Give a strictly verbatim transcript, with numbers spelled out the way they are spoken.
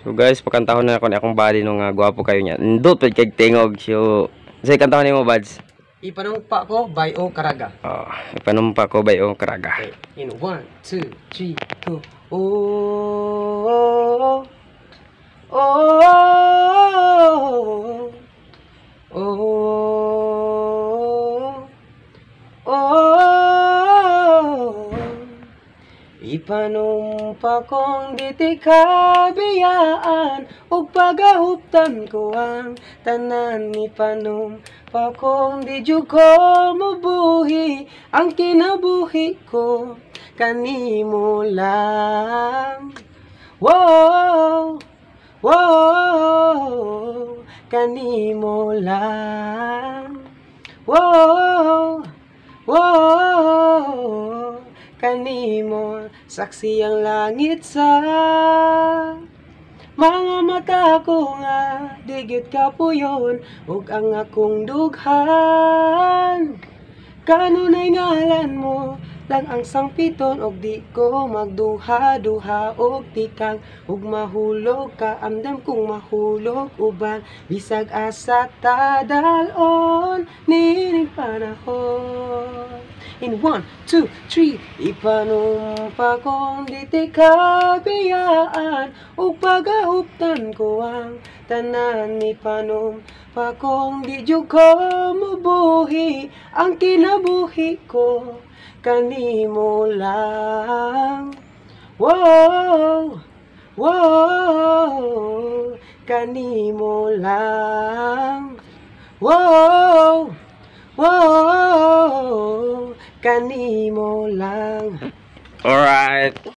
So guys, pakantahon na ako ni akong body nung uh, gwapo kayo niya. Ndot pud kay tingog. So, say kantahon nimo buds. Ipanumpa ko by O Karaga. Oh, ipanumpa ko bay o karaga. Okay. In one, two, three, go. Oh, oh, oh, oh, oh, oh. Ipanumpa kong di ti kabiyaan ug pagahuptan ko ang tanan. Ipanumpa kong di jud ko mabuhi ang kinabuhi ko kanimo lang. Wow, wow, kanimo lang. Wow, wow, kanimo. Saksi ang langit sa mga mata ko nga digit kapuyon ug ang akong dughan. Kanunay ngalan mo lang ang sangpiton og di ko magduha-duha og tikang ug mahulog ka amdam kong mahulog uban bisag asa tadalon nining panahon. In one, two, three, ipanumpa kong di ti kabiyaan ug pagahuptan ko ang tanan. Ipanumpa kong di jud ko mabuhi ang kinabuhi ko kanimo lang. Wow, wow, kanimo lang. Wow, wow, kanimo lang. Alright.